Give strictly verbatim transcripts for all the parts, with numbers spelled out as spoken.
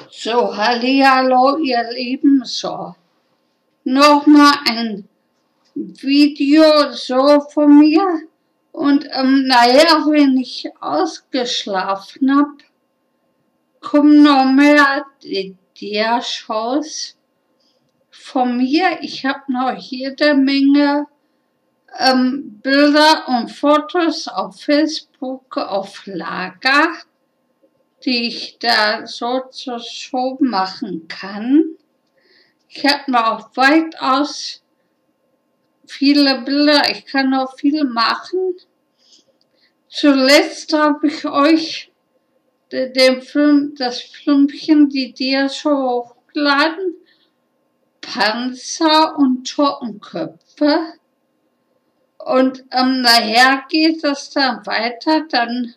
So, hallihallo, ihr Lieben, so. Nochmal ein Video so von mir. Und ähm, naja, wenn ich ausgeschlafen habe, kommen noch mehr die Dia-Shows von mir. Ich habe noch jede Menge ähm, Bilder und Fotos auf Facebook auf Lager, die ich da so zur Show machen kann. Ich habe noch weitaus viele Bilder, ich kann noch viel machen. Zuletzt habe ich euch den Film, das Filmchen, die Dia-Show hochgeladen, Panzer und Totenköpfe. Und ähm, nachher geht es dann weiter, dann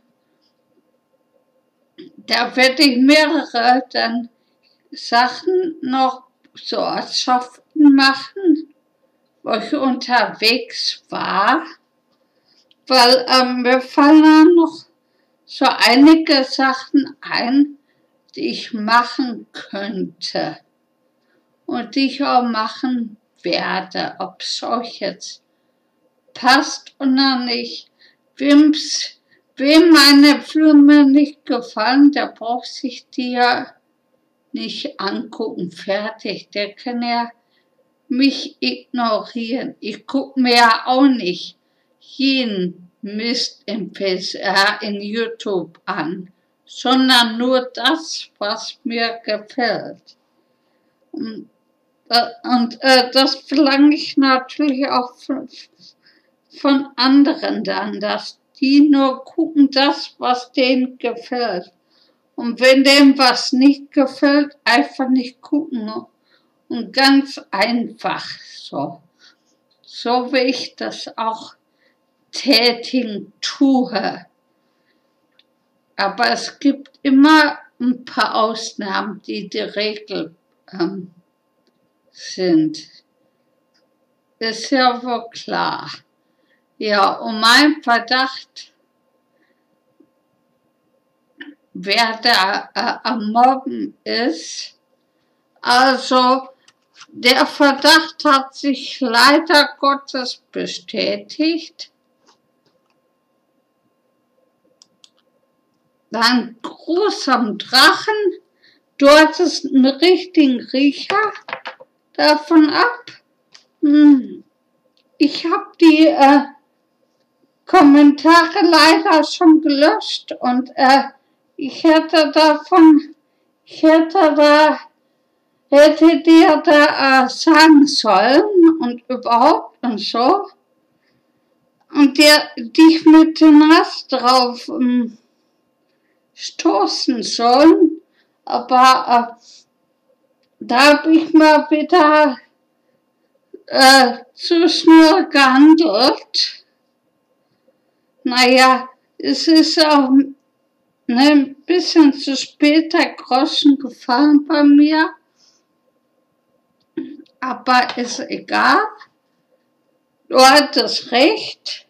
da werde ich mehrere dann Sachen noch so Ortschaften machen, wo ich unterwegs war, weil ähm, mir fallen dann noch so einige Sachen ein, die ich machen könnte und die ich auch machen werde, ob es euch jetzt passt oder nicht. Wem's, wem meine Filme nicht gefallen, der braucht sich die ja nicht angucken, fertig. Der kann ja mich ignorieren. Ich gucke mir ja auch nicht jeden Mist im Face, äh, in YouTube an, sondern nur das, was mir gefällt. Und, äh, und äh, das verlange ich natürlich auch von, von anderen dann, dass die nur gucken, das, was denen gefällt. Und wenn dem was nicht gefällt, einfach nicht gucken. Und ganz einfach so. So wie ich das auch tätigen tue. Aber es gibt immer ein paar Ausnahmen, die die Regel ähm, sind. Ist ja wohl klar. Ja, und mein Verdacht, wer da äh, am Mobben ist, also der Verdacht hat sich leider Gottes bestätigt. Ein großer Drachen, du hattest einen richtigen Riecher davon ab. Ich habe die äh, Kommentare leider schon gelöscht und äh, ich hätte davon, ich hätte da, hätte dir da äh, sagen sollen und überhaupt und so und der dich mit dem Ast drauf ähm, stoßen sollen, aber äh, da habe ich mal wieder äh, zu schnell gehandelt. Naja, es ist auch ne, ein bisschen zu spät der Groschen gefallen bei mir, aber ist egal. Du hattest recht.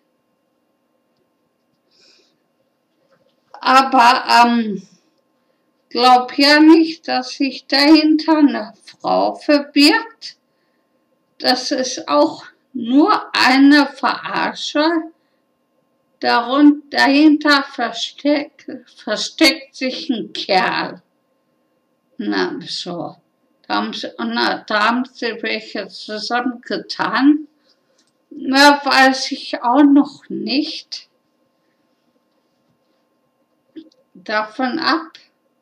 Aber ähm, glaub ja nicht, dass sich dahinter eine Frau verbirgt. Das ist auch nur eine Verarsche. Darunter, dahinter versteckt, versteckt sich ein Kerl. Na, so. Da haben sie, na, da haben sie welche zusammengetan. Mehr weiß ich auch noch nicht. Davon ab.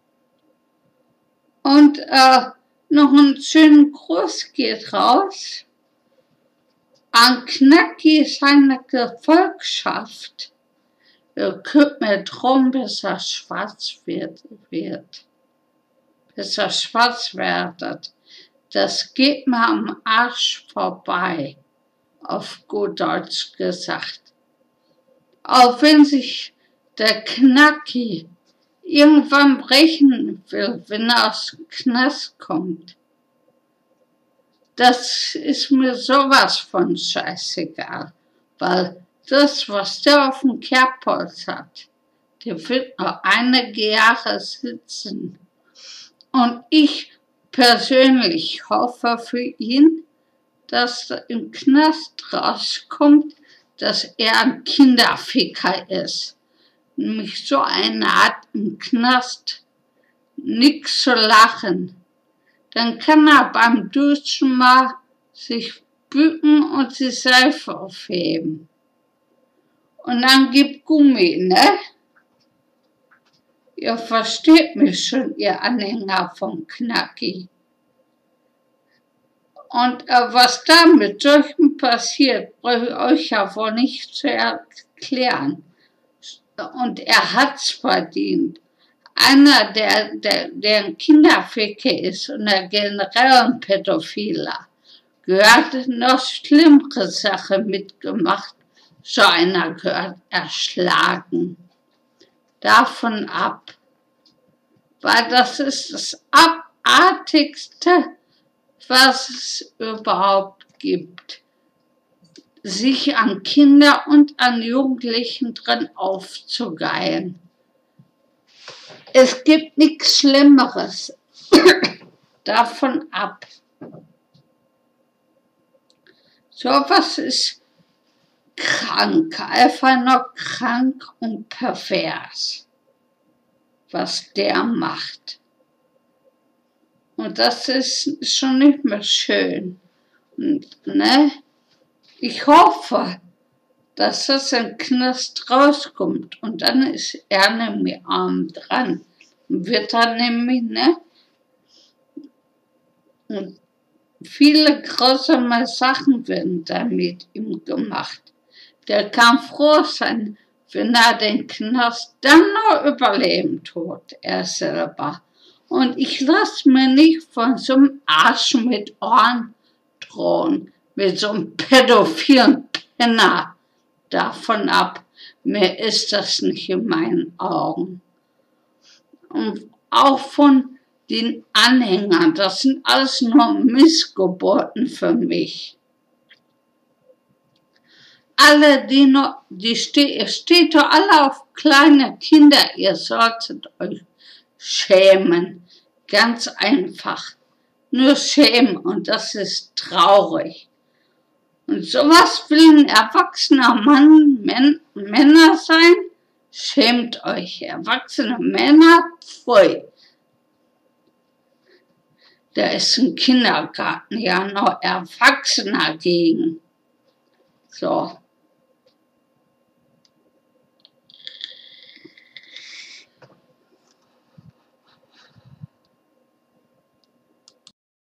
Und äh, noch einen schönen Gruß geht raus an Knacki seine Gefolgschaft. Ihr könnt mir drum, bis er schwarz wird, wird. Bis er schwarz werdet. Das geht mir am Arsch vorbei, auf gut Deutsch gesagt. Auch wenn sich der Knacki irgendwann brechen will, wenn er aus dem Knast kommt. Das ist mir sowas von scheißegal, weil das, was der auf dem Kerbholz hat, der wird noch einige Jahre sitzen. Und ich persönlich hoffe für ihn, dass im Knast rauskommt, dass er ein Kinderficker ist. Nämlich so eine hat im Knast nichts zu lachen. Dann kann er beim Duschen mal sich bücken und sich Seife aufheben. Und dann gibt Gummi, ne? Ihr versteht mich schon, ihr Anhänger von Knacki. Und äh, was da mit solchen passiert, brauche ich euch ja wohl nicht zu erklären. Und er hat's verdient. Einer, der, der, der ein Kinderficker ist und der generell ein Pädophiler, gehört noch schlimmere Sachen mitgemacht. So einer gehört erschlagen. Davon ab. Weil das ist das Abartigste, was es überhaupt gibt. Sich an Kinder und an Jugendlichen drin aufzugeilen. Es gibt nichts Schlimmeres. Davon ab. Sowas ist krank, einfach nur krank und pervers, was der macht. Und das ist schon nicht mehr schön. Und, ne? Ich hoffe, dass das im Knast rauskommt. Und dann ist er nämlich arm dran. Und wird dann nämlich, ne? Und viele grausame Sachen werden dann mit ihm gemacht. Der kann froh sein, wenn er den Knast dann noch überleben tut, er selber. Und ich lasse mir nicht von so einem Arsch mit Ohren drohen, mit so einem pädophilen Penner davon ab. Mehr ist das nicht in meinen Augen. Und auch von den Anhängern, das sind alles nur Missgeburten für mich. Alle, die noch, die ste steht doch alle auf kleine Kinder, ihr solltet euch schämen. Ganz einfach. Nur schämen und das ist traurig. Und sowas will ein erwachsener Mann, Män Männer sein? Schämt euch, erwachsene Männer, pfui. Da ist ein Kindergarten ja noch Erwachsener gegen. So.